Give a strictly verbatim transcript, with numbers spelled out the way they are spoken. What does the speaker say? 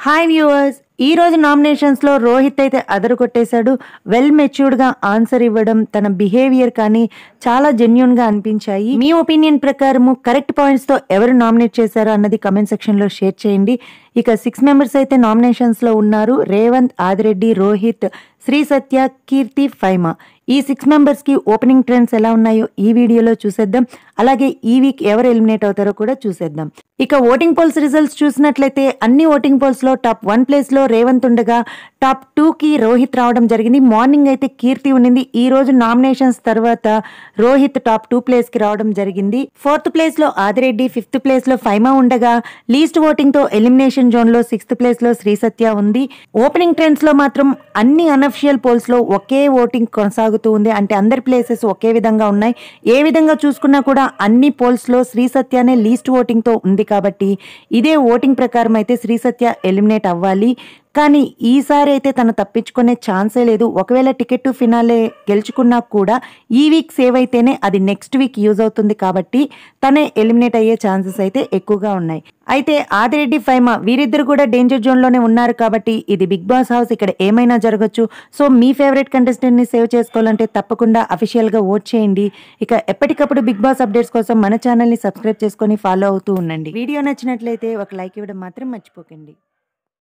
Hi viewers, ఈ రోజు nominations లో రోహిత్ అయితే అదరు కొట్టేశాడు. వెల్ మెచ్యూర్డ్ గా ఆన్సర్ ఇవ్వడం, తన బిహేవియర్ కానీ చాలా జెన్యున్ గా అనిపించాయి. మీ ఒపీనియన్ ప్రకారము కరెక్ట్ పాయింట్స్ తో ఎవరు నామినేట్ చేశారో అన్నది కమెంట్ సెక్షన్ లో షేర్ చేయండి. ఇక సిక్స్ మెంబర్స్ అయితే నామినేషన్స్ లో ఉన్నారు. రేవంత్, ఆదిరెడ్డి, రోహిత్, శ్రీ సత్య, కీర్తి, ఫైమా. ఈ సిక్స్ మెంబర్స్ కి ఓపెనింగ్ ట్రెండ్స్ ఎలా ఉన్నాయో ఈ వీడియోలో చూసేద్దాం. అలాగే ఈ వీక్ ఎవరు ఎలిమినేట్ అవుతారో కూడా చూసేద్దాం. ఇక ఓటింగ్ పోల్స్ రిజల్ట్స్ చూసినట్లయితే అన్ని ఓటింగ్ పోల్స్ లో టాప్ వన్ ప్లేస్ లో రేవంత్ ఉండగా టాప్ టూ కి రోహిత్ రావడం జరిగింది. మార్నింగ్ అయితే కీర్తి ఉండింది. ఈ రోజు నామినేషన్స్ తర్వాత రోహిత్ టాప్ టూ ప్లేస్ కి రావడం జరిగింది. ఫోర్త్ ప్లేస్ లో ఆదిరెడ్డి, ఫిఫ్త్ ప్లేస్ లో ఫైమా ఉండగా లీస్ట్ ఓటింగ్ తో ఎలిమినేషన్ జోన్ లో సిక్స్త్ ప్లేస్ లో శ్రీ సత్య ఉంది. ఓపెనింగ్ ట్రెండ్స్ లో మాత్రం అన్ని అనఫిషియల్ పోల్స్ లో ఒకే ఓటింగ్ కొనసాగుతూ ఉంది. అంటే అందరి ప్లేసెస్ ఒకే విధంగా ఉన్నాయి. ఏ విధంగా చూసుకున్నా కూడా అన్ని పోల్స్ లో శ్రీ సత్యనే లీస్ట్ ఓటింగ్ తో ఉంది. కాబట్టి ఇదే ఓటింగ్ ప్రకారం అయితే శ్రీ సత్య ఎలిమినేట్ అవ్వాలి. కానీ ఈసారి అయితే తను తప్పించుకునే ఛాన్సే లేదు. ఒకవేళ టికెట్ టు ఫినాలే గెలుచుకున్నా కూడా ఈ వీక్ సేవ్ అయితేనే అది నెక్స్ట్ వీక్ యూజ్ అవుతుంది. కాబట్టి తనే ఎలిమినేట్ అయ్యే ఛాన్సెస్ అయితే ఎక్కువగా ఉన్నాయి. అయితే ఆదిరెడ్డి, ఫైమా వీరిద్దరు కూడా డేంజర్ జోన్ లోనే ఉన్నారు. కాబట్టి ఇది బిగ్ బాస్ హౌస్, ఇక్కడ ఏమైనా జరగచ్చు. సో మీ ఫేవరెట్ కంటెస్టెంట్ ని సేవ్ చేసుకోవాలంటే తప్పకుండా అఫీషియల్ గా ఓట్ చేయండి. ఇక ఎప్పటికప్పుడు బిగ్ బాస్ అప్డేట్స్ కోసం మన ఛానల్ ని సబ్స్క్రైబ్ చేసుకొని ఫాలో అవుతూ ఉండండి. వీడియో నచ్చినట్లయితే ఒక లైక్ ఇవ్వడం మాత్రం మర్చిపోకండి.